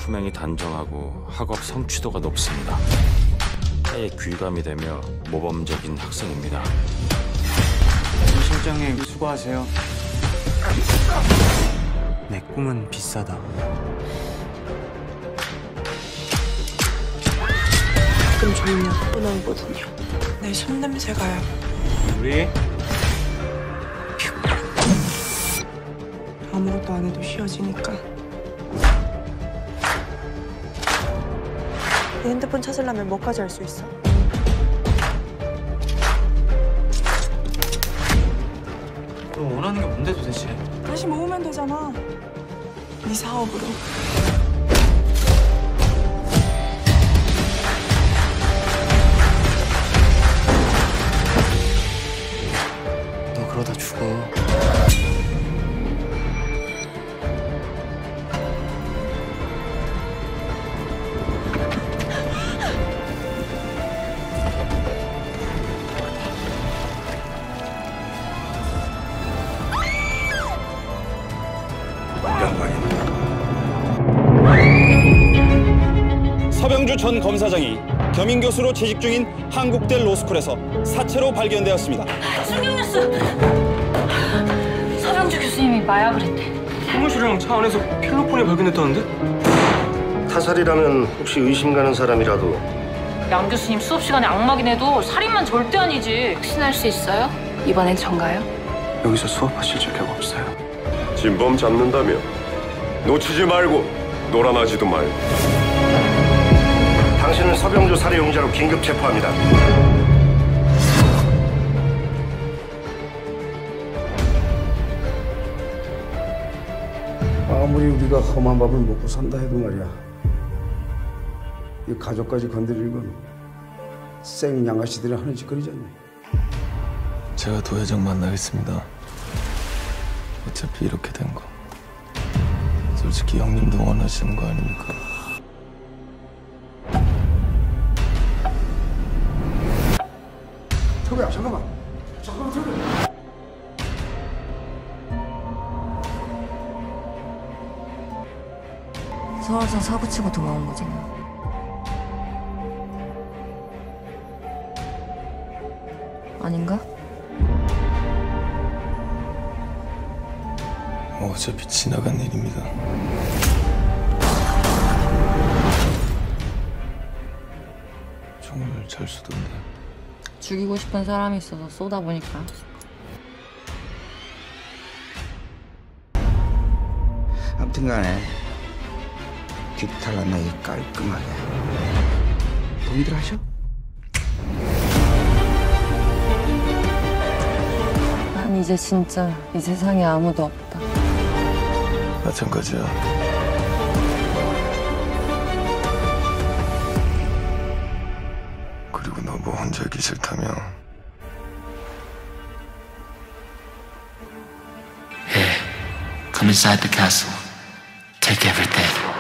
품행이 단정하고 학업 성취도가 높습니다. 사회에 귀감이 되며 모범적인 학생입니다. 실장님 수고하세요. 내 꿈은 비싸다. 가끔 졸려 떠나오거든요. 내 손냄새가요. 우리 아무것도 안 해도 쉬어지니까. 내 핸드폰 찾으려면 뭐까지 할 수 있어? 너 원하는 게 뭔데 도대체? 다시 모으면 되잖아. 네 사업으로. 너 그러다 죽어. 서병주 전 검사장이 겸임 교수로 재직 중인 한국대 로스쿨에서 사체로 발견되었습니다. 충격 뉴스! 서병주 교수님이 마약을 했대. 사무실이랑 차 안에서 필로폰이 발견됐다는데? 타살이라면 혹시 의심 가는 사람이라도. 양 교수님 수업 시간에 악마긴 해도 살인만 절대 아니지. 확신할 수 있어요? 이번엔 전가요? 여기서 수업하실 적이 없어요. 진범 잡는다며 놓치지 말고 놀아나지도 말고. 당신은 서병주 살해 용의자로 긴급 체포합니다. 아무리 우리가 험한 밥을 먹고 산다 해도 말이야, 이 가족까지 건드리는 건 생 양아치들이 하는 짓거리잖니. 제가 도 회장 만나겠습니다. 어차피 이렇게 된 거 솔직히 형님도 원하시는 거 아닙니까? 저거야, 잠깐만 저거. 서울서 사고치고 도망온 거잖아. 아닌가? 어차피 지나간 일입니다. 총을 잘 쏘던데. 죽이고 싶은 사람이 있어서 쏘다 보니까. 아무튼 간에 뒤탈 안 나게 깔끔하게 동의들 하셔? 난 이제 진짜 이 세상에 아무도 없다. 마찬가지야. 그리고 너 뭐 혼자 있기 싫다며. Come inside the castle. Take everything.